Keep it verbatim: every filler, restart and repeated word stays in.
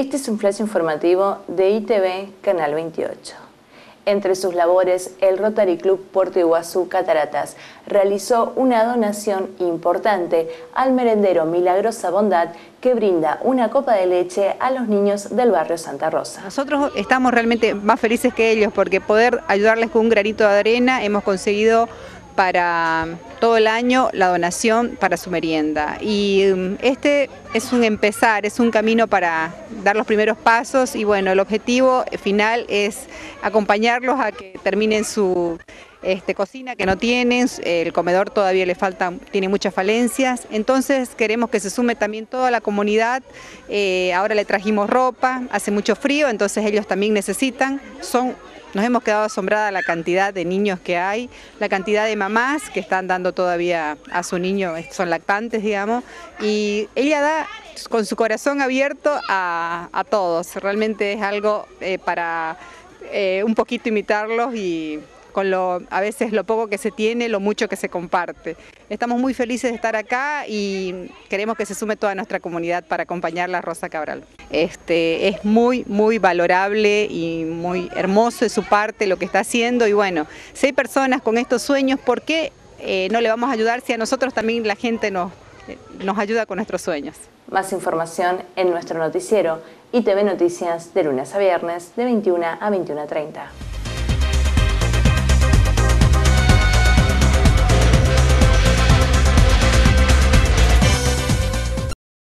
Este es un flash informativo de I T V Canal veintiocho. Entre sus labores, el Rotary Club Puerto Iguazú Cataratas realizó una donación importante al merendero Milagrosa Bondad, que brinda una copa de leche a los niños del barrio Santa Rosa. Nosotros estamos realmente más felices que ellos porque poder ayudarles con un granito de arena hemos conseguido para todo el año la donación para su merienda. Y este es un empezar, es un camino para dar los primeros pasos y bueno, el objetivo final es acompañarlos a que terminen su este, cocina que no tienen, el comedor todavía le falta, tiene muchas falencias, entonces queremos que se sume también toda la comunidad. Eh, ahora le trajimos ropa, hace mucho frío, entonces ellos también necesitan, son Nos hemos quedado asombrada la cantidad de niños que hay, la cantidad de mamás que están dando todavía a su niño, son lactantes, digamos, y ella da con su corazón abierto a, a todos. Realmente es algo eh, para eh, un poquito imitarlos y con lo, a veces lo poco que se tiene, lo mucho que se comparte. Estamos muy felices de estar acá y queremos que se sume toda nuestra comunidad para acompañarla a Rosa Cabral. Este, es muy, muy valorable y muy hermoso de su parte lo que está haciendo y bueno, si hay personas con estos sueños, ¿por qué eh, no le vamos a ayudar si a nosotros también la gente nos, eh, nos ayuda con nuestros sueños? Más información en nuestro noticiero I T V Noticias de lunes a viernes de veintiuna a veintiuna treinta.